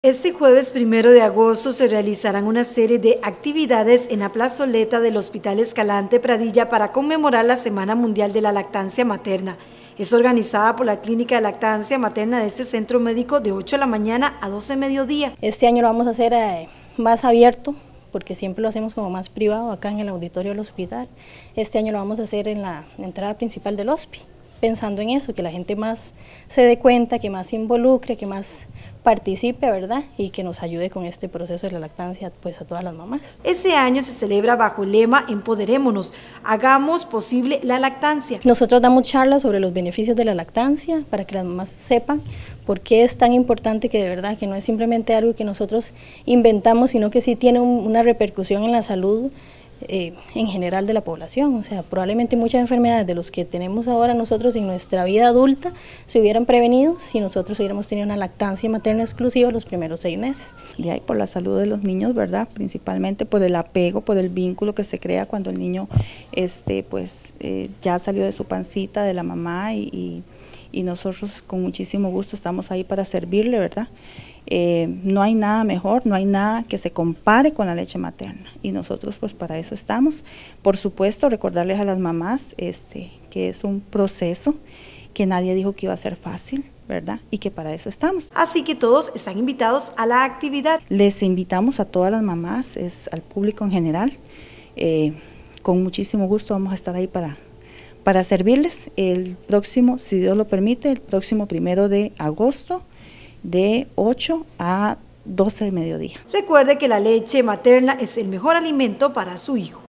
Este jueves 1 de agosto se realizarán una serie de actividades en la plazoleta del Hospital Escalante Pradilla para conmemorar la Semana Mundial de la Lactancia Materna. Es organizada por la Clínica de Lactancia Materna de este centro médico de 8 de la mañana a 12 de mediodía. Este año lo vamos a hacer más abierto, porque siempre lo hacemos como más privado acá en el auditorio del hospital. Este año lo vamos a hacer en la entrada principal del hospital, pensando en eso, que la gente más se dé cuenta, que más se involucre, que más participe, ¿verdad? Y que nos ayude con este proceso de la lactancia, pues a todas las mamás. Este año se celebra bajo el lema Empoderémonos, hagamos posible la lactancia. Nosotros damos charlas sobre los beneficios de la lactancia para que las mamás sepan por qué es tan importante, que de verdad que no es simplemente algo que nosotros inventamos, sino que sí tiene una repercusión en la salud en general de la población. O sea, probablemente muchas enfermedades de los que tenemos ahora nosotros en nuestra vida adulta se hubieran prevenido si nosotros hubiéramos tenido una lactancia materna exclusiva los primeros 6 meses. De ahí por la salud de los niños, ¿verdad? Principalmente por el apego, por el vínculo que se crea cuando el niño ya salió de su pancita de la mamá y nosotros con muchísimo gusto estamos ahí para servirle, ¿verdad? No hay nada mejor, no hay nada que se compare con la leche materna y nosotros pues para eso estamos. Por supuesto, recordarles a las mamás que es un proceso que nadie dijo que iba a ser fácil, ¿verdad? Y que para eso estamos. Así que todos están invitados a la actividad. Les invitamos a todas las mamás, al público en general. Con muchísimo gusto vamos a estar ahí para servirles el próximo, si Dios lo permite, el próximo 1 de agosto de 8 a 12 de mediodía. Recuerde que la leche materna es el mejor alimento para su hijo.